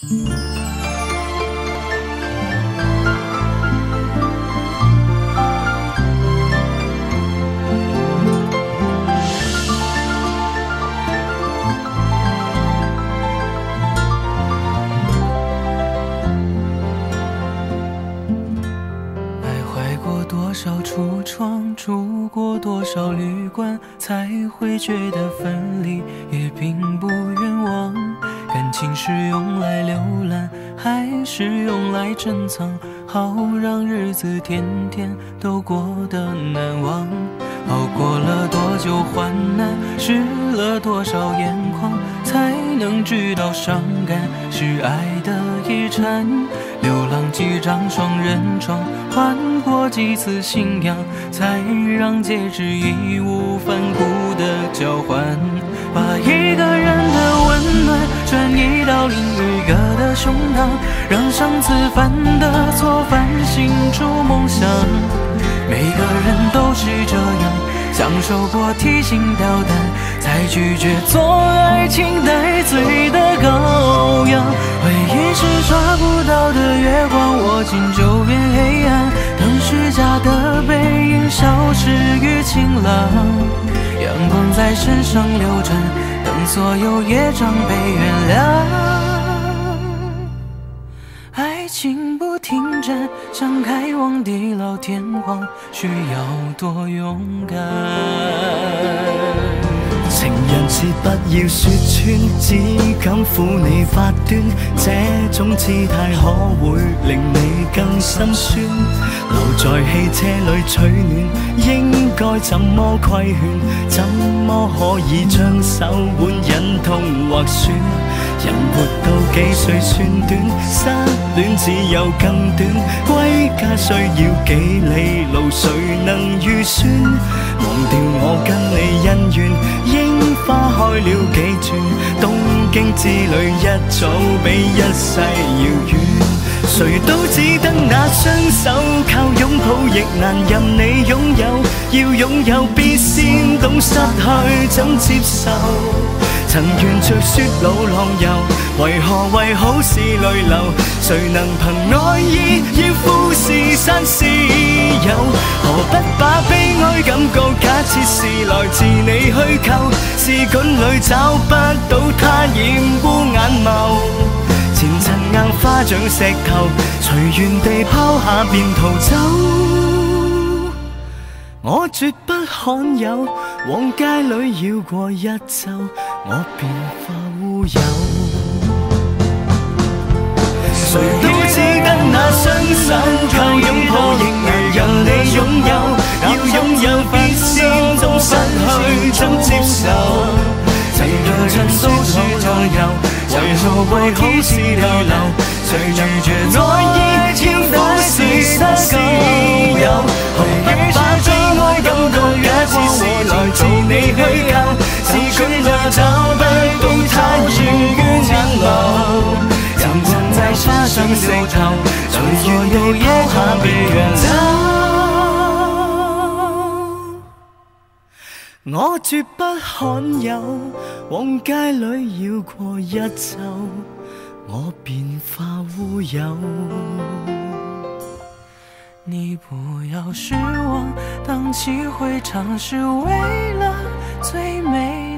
橱窗住过多少旅馆，才会觉得分离也并不冤枉。感情是用来浏览，还是用来珍藏？好让日子天天都过得难忘。熬过了多久患难，湿了多少眼眶，才能知道伤感是爱的遗产。流浪几张双人床，换过几次信仰，才让戒指义无反顾的交换。把一个人的温暖转移到另一个的胸膛，让上次犯的错反省出梦想。每个人都是这样，享受过提心吊胆，才拒绝做爱情带罪的羔羊。回忆是抓不到的月光，握紧就变黑暗。等虚假的背影消失于晴朗，阳光在身上流转，等所有业障被原谅。爱情不停站，想开往地老天荒，需要多勇敢。 情人节不要说穿，只敢撫你發端，這種姿態可會令你更心酸。留在汽車裏取暖，應該怎麼規勸？怎麼可以將手腕忍痛劃損？人活到幾歲算短，失戀只有更短。歸家需要幾里路，誰能預算？忘掉我跟你恩怨，櫻花開了幾轉，東京之旅一早比一世遙遠。誰都只得那雙手，靠擁抱亦難任你擁有。要擁有必先懂失去怎接受。曾沿着雪路浪遊，為何為好事淚流？誰能憑愛意要富士山私有？何不把悲哀感覺假設是來自你虛構？試卷裏找不到他染污眼眸，前塵硬花像石頭，隨緣地拋下便逃走。我絕不罕有，往街裏繞過一周，我便化烏有。誰都只得那雙手，靠擁抱亦難任你擁有。要擁有必先懂失去怎接受。每個人都是這樣，為何為好事流流？誰拒絕愛意要富士山私有？何不把悲哀感覺假設是來自你虛構？試卷裏找不到他染於眼眸，沉浸在花上石頭，隨緣地拋下別人走。我絕不罕有，往街裏繞過一周，我便化烏有。 你不要失望，荡氣迴腸是為了最美。